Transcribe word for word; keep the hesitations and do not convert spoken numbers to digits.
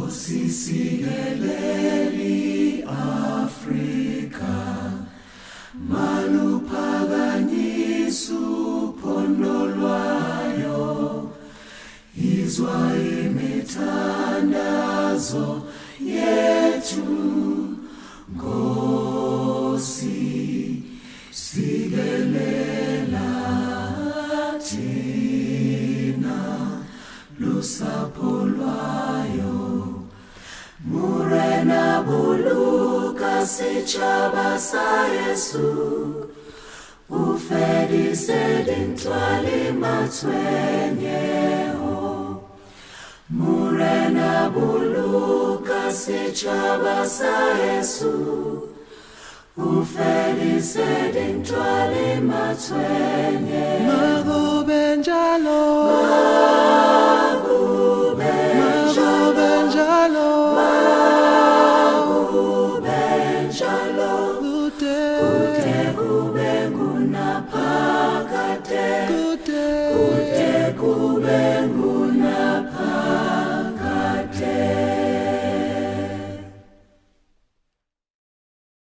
Sigeleli Afrika maluphakanyiswa uphondo lwayo izwa imithandazo yethu Nkosi sigelela thina lusapho lwayo Murena buluka sichaba sa Yesu Ufedise dintwali matwenyeho Murena buluka sichaba sa Yesu Ufedise dintwali matwenyeho Mago benjalo